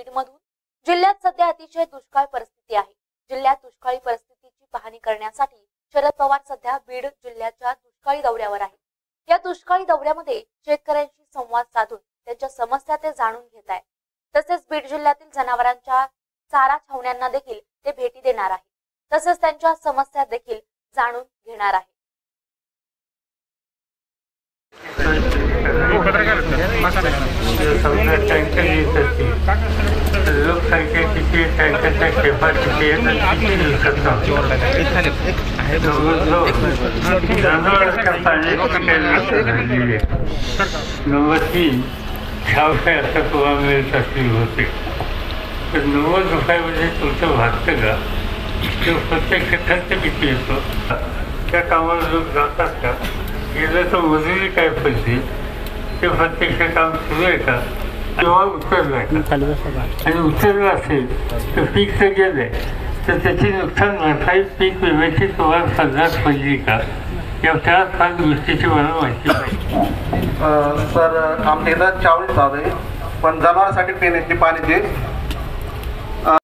बीडमधून। जिल्ह्यात सध्या अतिशय दुष्काळ परिस्थिती आहे। जिल्ह्यात दुष्काळी परिस्थितीची पाहणी करण्यासाठी शरद पवार सध्या बीड जिल्ह्याच्या दुष्काळी दौऱ्यावर आहेत। या दुष्काळी दौऱ्यामध्ये शेतकऱ्यांशी संवाद साधून त्यांच्या समस्या ते जाणून घेत आहेत। तसेच बीड जिल्ह्यातील जनावरांच्या चारा छावण्यांना देखील ते भेटी देणार आहेत। तसेच त्यांच्या समस्या देखील जाणून घेणार आहेत। लोकसंख्या किती टँकरच्या खेपा किती नंबर 3 600 आता तुम्हाला मिळत असली होते तर 90 रुपयामध्ये तुमचं भागतं का? ते प्रत्येक क्षेत्रात किती येतो? त्या कामाला लोक जातात का? गेलं तर मजुरी काय पडते? ते प्रत्यक्ष काम सुरू आहे का किंवा उतरलं आहे का? आणि उतरलं असेल तर पीक तर गेलंय तर त्याची नुकसान भरपाई पीक विम्याची तुम्हाला पद्धत पडली का? या चार 5 गोष्टीची मला माहिती पाहिजे. सर आमच्या इथं 40 झालं आहे पण जनावरांसाठी पिण्याची पाण्याची